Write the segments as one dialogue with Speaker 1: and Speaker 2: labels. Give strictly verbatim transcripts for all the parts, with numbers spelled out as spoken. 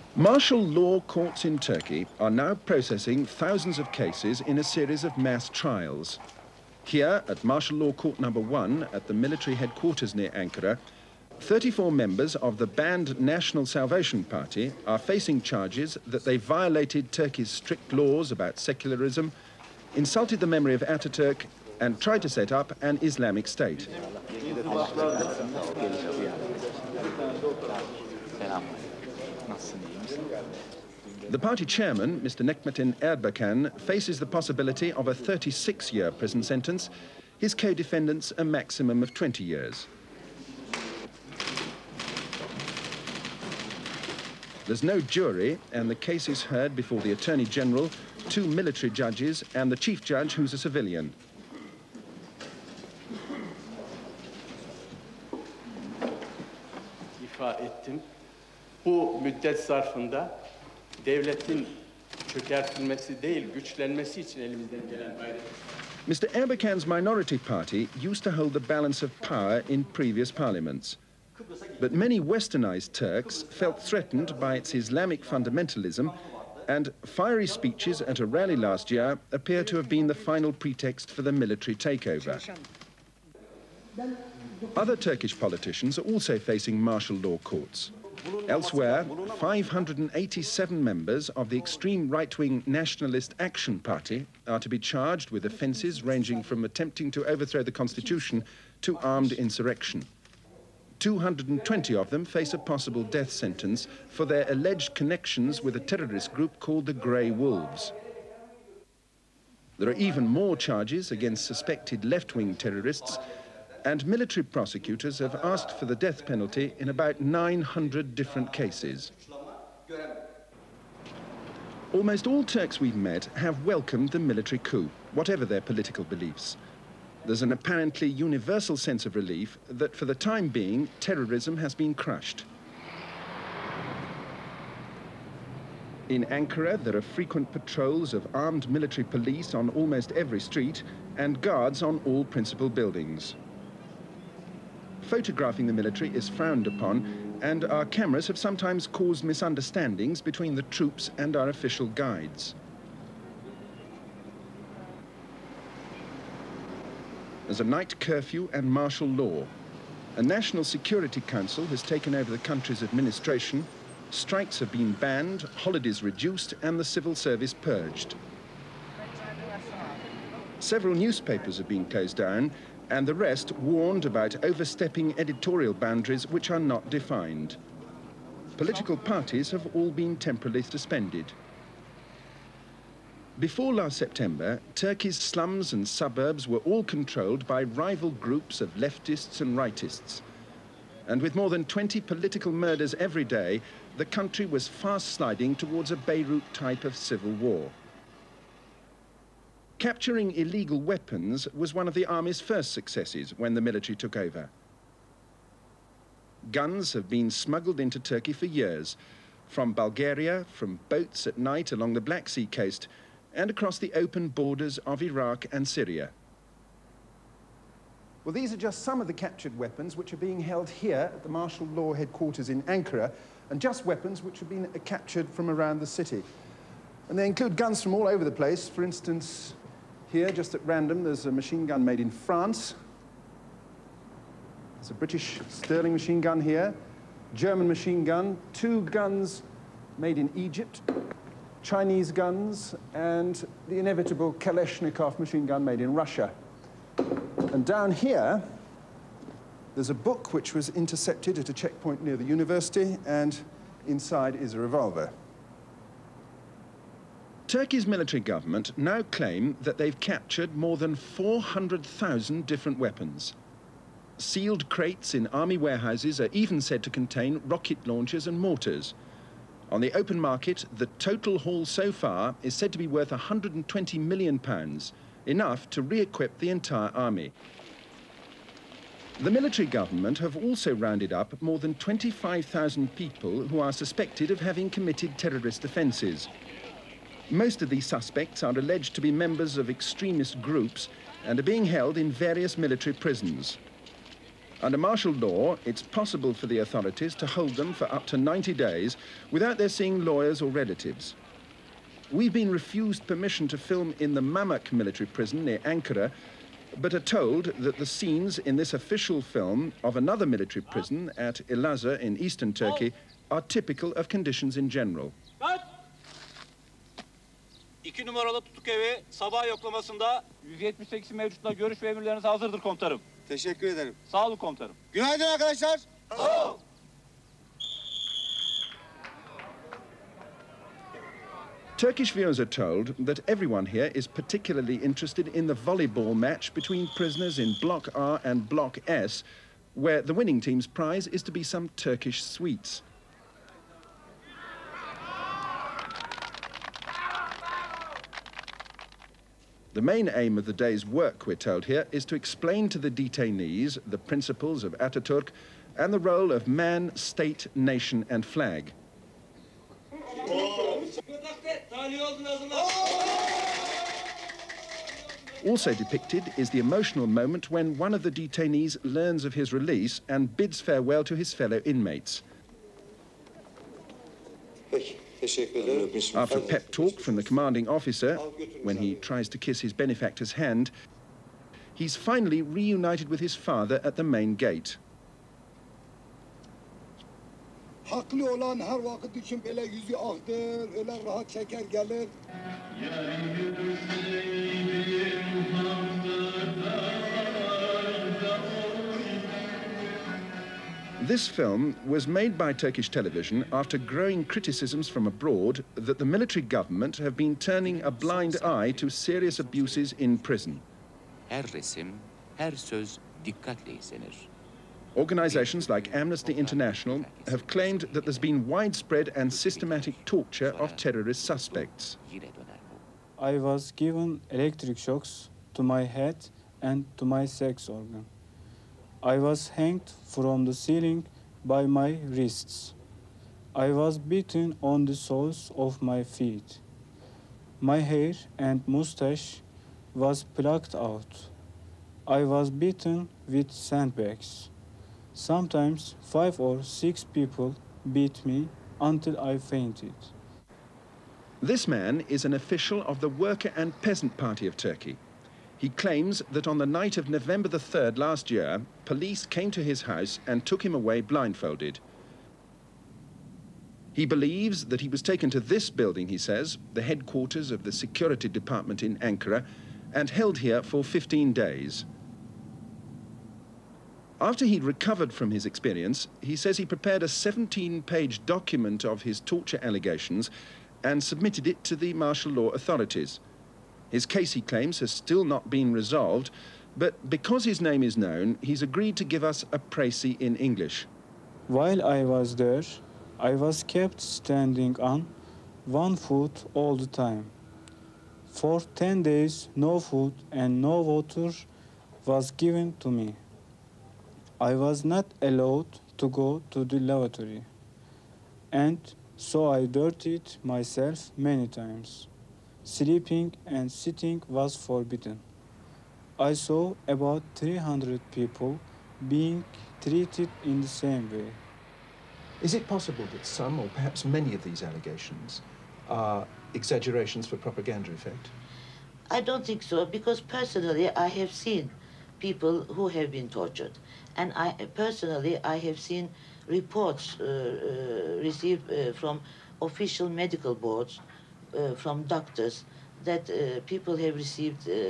Speaker 1: Martial law courts in Turkey are now processing thousands of cases in a series of mass trials. Here, at Martial Law Court number one at the military headquarters near Ankara, thirty-four members of the banned National Salvation Party are facing charges that they violated Turkey's strict laws about secularism, insulted the memory of Ataturk, and tried to set up an Islamic State. The party chairman, Mister Necmettin Erbakan, faces the possibility of a thirty-six year prison sentence, his co-defendants a maximum of twenty years. There's no jury, and the case is heard before the Attorney General, two military judges, and the Chief Judge, who's a civilian.
Speaker 2: İfa ettim. Bu müddet zarfında devletin çökertilmesi değil, güçlenmesi için elimizden gelen gayret.
Speaker 1: Mister Erbakan's minority party used to hold the balance of power in previous parliaments. But many westernized Turks felt threatened by its Islamic fundamentalism, and fiery speeches at a rally last year appear to have been the final pretext for the military takeover. Other Turkish politicians are also facing martial law courts. Elsewhere, five hundred eighty-seven members of the extreme right-wing Nationalist Action Party are to be charged with offences ranging from attempting to overthrow the constitution to armed insurrection. two hundred twenty of them face a possible death sentence for their alleged connections with a terrorist group called the Grey Wolves. There are even more charges against suspected left-wing terrorists, and military prosecutors have asked for the death penalty in about nine hundred different cases. Almost all Turks we've met have welcomed the military coup, whatever their political beliefs. There's an apparently universal sense of relief that for the time being, terrorism has been crushed. In Ankara, there are frequent patrols of armed military police on almost every street and guards on all principal buildings. Photographing the military is frowned upon, and our cameras have sometimes caused misunderstandings between the troops and our official guides. There's a night curfew and martial law. A National Security Council has taken over the country's administration. Strikes have been banned, holidays reduced, and the civil service purged. Several newspapers have been closed down, and the rest warned about overstepping editorial boundaries which are not defined. Political parties have all been temporarily suspended. Before last September, Turkey's slums and suburbs were all controlled by rival groups of leftists and rightists. And with more than twenty political murders every day, the country was fast sliding towards a Beirut type of civil war. Capturing illegal weapons was one of the army's first successes when the military took over. Guns have been smuggled into Turkey for years, from Bulgaria, from boats at night along the Black Sea coast, and across the open borders of Iraq and Syria. Well, these are just some of the captured weapons which are being held here at the martial law headquarters in Ankara, and just weapons which have been captured from around the city. And they include guns from all over the place. For instance, here, just at random, there's a machine gun made in France. There's a British Sterling machine gun here, German machine gun, two guns made in Egypt, Chinese guns, and the inevitable Kalashnikov machine gun made in Russia. And down here, there's a book which was intercepted at a checkpoint near the university, and inside is a revolver. Turkey's military government now claim that they've captured more than four hundred thousand different weapons. Sealed crates in army warehouses are even said to contain rocket launchers and mortars. On the open market, the total haul so far is said to be worth one hundred twenty million pounds, enough to re-equip the entire army. The military government have also rounded up more than twenty-five thousand people who are suspected of having committed terrorist offences. Most of these suspects are alleged to be members of extremist groups and are being held in various military prisons. Under martial law, it's possible for the authorities to hold them for up to ninety days without their seeing lawyers or relatives. We've been refused permission to film in the Mamak military prison near Ankara, but are told that the scenes in this official film of another military prison at Elazığ in eastern Turkey are typical of conditions in general.
Speaker 3: İki numaralı tutuk evi sabah yoklamasında yüz yetmiş sekiz mevcutla görüş ve emirleriniz hazırdır komutanım.
Speaker 4: Teşekkür ederim.
Speaker 3: Sağ olun komutanım.
Speaker 4: Günaydın arkadaşlar.
Speaker 3: Sağ ol.
Speaker 1: Turkish viewers are told that everyone here is particularly interested in the volleyball match between prisoners in Block R and Block S, where the winning team's prize is to be some Turkish sweets. The main aim of the day's work, we're told here, is to explain to the detainees the principles of Ataturk and the role of man, state, nation and flag. Also depicted is the emotional moment when one of the detainees learns of his release and bids farewell to his fellow inmates. After a pep talk from the commanding officer, when he tries to kiss his benefactor's hand, he's finally reunited with his father at the main gate.
Speaker 5: Haklı olan her vakit için böyle yüzü aktır, öyle rahat çeker gelir.
Speaker 1: This film was made by Turkish television after growing criticisms from abroad that the military government have been turning a blind eye to serious abuses in prison.
Speaker 6: Her resim, her söz dikkatle izlenir.
Speaker 1: Organizations like Amnesty International have claimed that there's been widespread and systematic torture of terrorist suspects.
Speaker 7: I was given electric shocks to my head and to my sex organ. I was hanged from the ceiling by my wrists. I was beaten on the soles of my feet. My hair and mustache was plucked out. I was beaten with sandbags. Sometimes five or six people beat me until I fainted.
Speaker 1: This man is an official of the Worker and Peasant Party of Turkey. He claims that on the night of November the third last year, police came to his house and took him away blindfolded. He believes that he was taken to this building, he says, the headquarters of the security department in Ankara, and held here for fifteen days. After he'd recovered from his experience, he says he prepared a seventeen-page document of his torture allegations and submitted it to the martial law authorities. His case, he claims, has still not been resolved, but because his name is known, he's agreed to give us a précis in English.
Speaker 7: While I was there, I was kept standing on one foot all the time. For ten days, no food and no water was given to me. I was not allowed to go to the lavatory, and so I dirtied myself many times. Sleeping and sitting was forbidden. I saw about three hundred people being treated in the same way.
Speaker 1: Is it possible that some, or perhaps many of these allegations are exaggerations for propaganda effect?
Speaker 8: I don't think so, because personally I have seen people who have been tortured. And I personally, I have seen reports uh, uh, received uh, from official medical boards, uh, from doctors, that uh, people have received uh,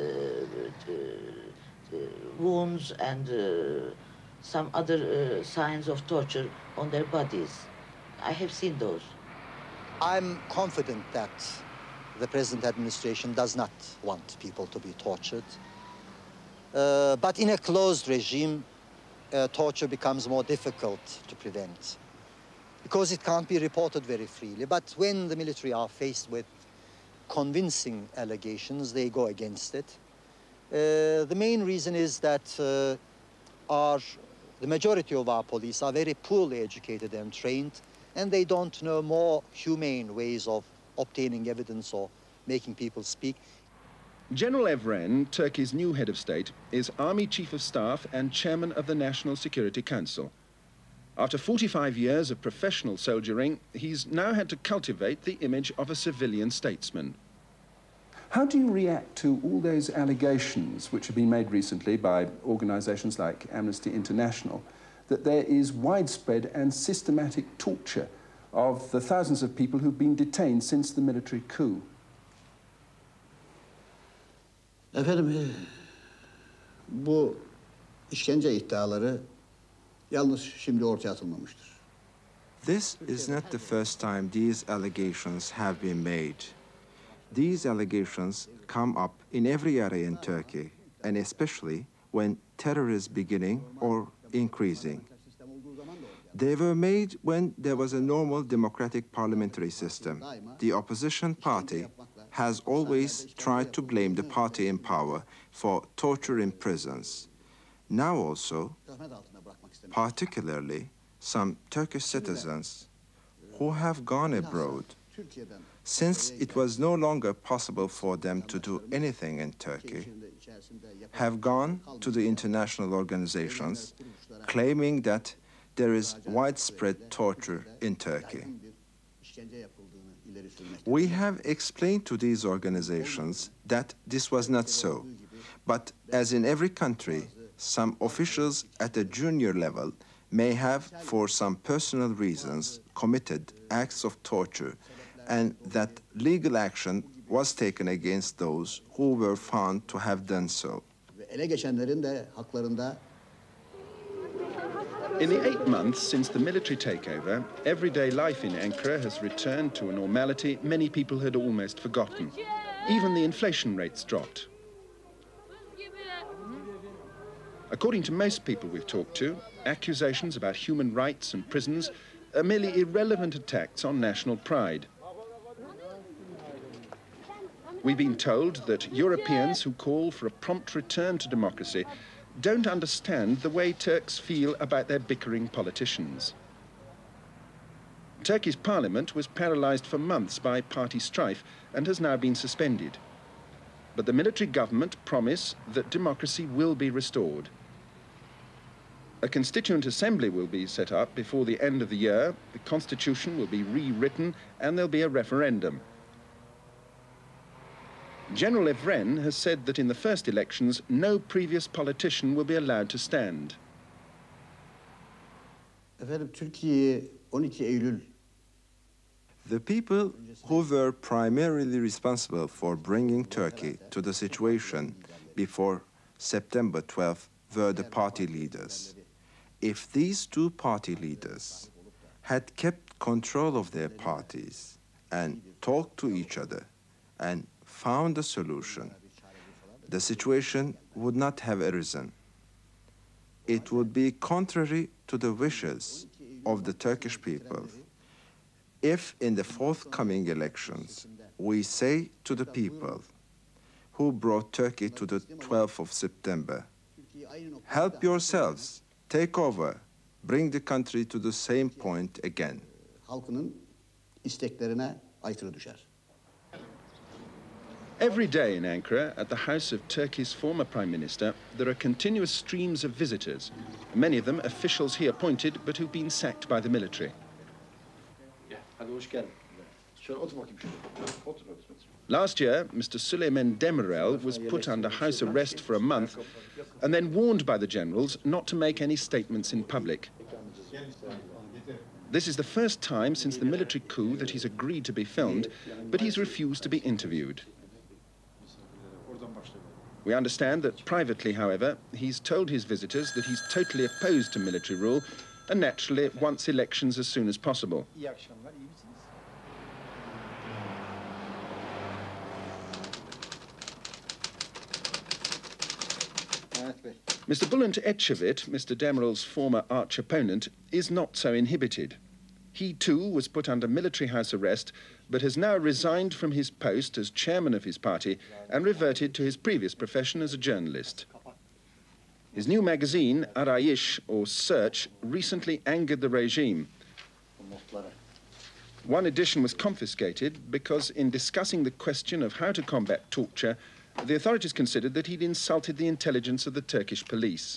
Speaker 8: uh, wounds and uh, some other uh, signs of torture on their bodies. I have seen those.
Speaker 9: I'm confident that the present administration does not want people to be tortured. Uh, but in a closed regime, uh, torture becomes more difficult to prevent because it can't be reported very freely. But when the military are faced with convincing allegations, they go against it. Uh, the main reason is that uh, our, the majority of our police are very poorly educated and trained, and they don't know more humane ways of obtaining evidence or making people speak.
Speaker 1: General Evren, Turkey's new head of state, is Army Chief of Staff and Chairman of the National Security Council. After forty-five years of professional soldiering, he's now had to cultivate the image of a civilian statesman. How do you react to all those allegations which have been made recently by organisations like Amnesty International that there is widespread and systematic torture of the thousands of people who've been detained since the military coup?
Speaker 10: Efendim, bu işkence iddiaları yalnız şimdi ortaya atılmamıştır.
Speaker 11: This is not the first time these allegations have been made. These allegations come up in every area in Turkey, and especially when terror is beginning or increasing. They were made when there was a normal democratic parliamentary system. The opposition party has always tried to blame the party in power for torture in prisons. Now also, particularly some Turkish citizens who have gone abroad, since it was no longer possible for them to do anything in Turkey, have gone to the international organizations claiming that there is widespread torture in Turkey. We have explained to these organizations that this was not so, but as in every country, some officials at a junior level may have, for some personal reasons, committed acts of torture, and that legal action was taken against those who were found to have done so.
Speaker 1: In the eight months since the military takeover, everyday life in Ankara has returned to a normality many people had almost forgotten. Even the inflation rates dropped. According to most people we've talked to, accusations about human rights and prisons are merely irrelevant attacks on national pride. We've been told that Europeans who call for a prompt return to democracy don't understand the way Turks feel about their bickering politicians. Turkey's parliament was paralyzed for months by party strife and has now been suspended. But the military government promise that democracy will be restored. A constituent assembly will be set up before the end of the year, the constitution will be rewritten, and there'll be a referendum. General Evren has said that in the first elections, no previous politician will be allowed to stand.
Speaker 10: Efendim, Türkiye on iki Eylül.
Speaker 11: The people who were primarily responsible for bringing Turkey to the situation before September twelfth were the party leaders. If these two party leaders had kept control of their parties and talked to each other and found a solution, the situation would not have arisen. It would be contrary to the wishes of the Turkish people if in the forthcoming elections we say to the people who brought Turkey to the twelfth of September, help yourselves, take over, bring the country to the same point again.
Speaker 10: Halkının isteklerine aykırı düşer.
Speaker 1: Every day in Ankara, at the house of Turkey's former Prime Minister, there are continuous streams of visitors, many of them officials he appointed but who've been sacked by the military. Last year, Mister Süleyman Demirel was put under house arrest for a month and then warned by the generals not to make any statements in public. This is the first time since the military coup that he's agreed to be filmed, but he's refused to be interviewed. We understand that privately, however, he's told his visitors that he's totally opposed to military rule and naturally wants elections as soon as possible. Mister Bülent Ecevit, Mister Demirel's former arch opponent, is not so inhibited. He too was put under military house arrest, but has now resigned from his post as chairman of his party and reverted to his previous profession as a journalist. His new magazine, Arayish, or Search, recently angered the regime. One edition was confiscated because in discussing the question of how to combat torture, The authorities considered that he'd insulted the intelligence of the Turkish police.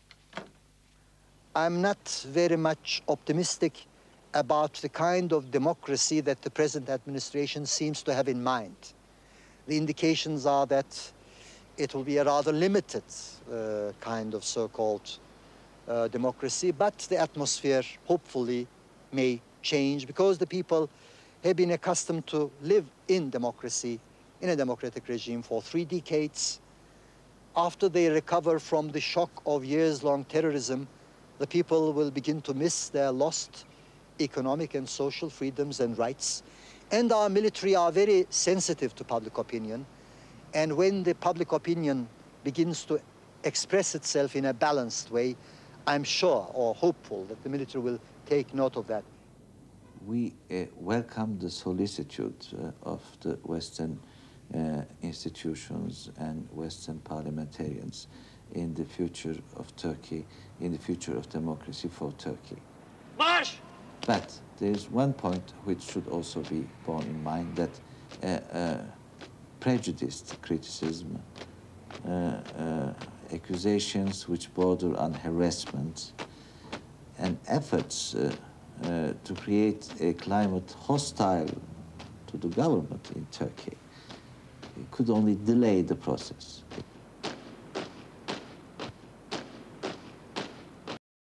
Speaker 9: I'm not very much optimistic about the kind of democracy that the present administration seems to have in mind. The indications are that it will be a rather limited uh, kind of so-called uh, democracy, but the atmosphere hopefully may change because the people have been accustomed to live in democracy, in a democratic regime for three decades. After they recover from the shock of years-long terrorism, the people will begin to miss their lost economic and social freedoms and rights. And our military are very sensitive to public opinion. And when the public opinion begins to express itself in a balanced way, I'm sure or hopeful that the military will take note of that.
Speaker 12: We uh, welcome the solicitude uh, of the Western uh, institutions and Western parliamentarians in the future of Turkey, in the future of democracy for Turkey.
Speaker 3: Marş!
Speaker 12: But there is one point which should also be borne in mind, that uh, uh, prejudiced criticism, uh, uh, accusations which border on harassment, and efforts uh, uh, to create a climate hostile to the government in Turkey could only delay the process.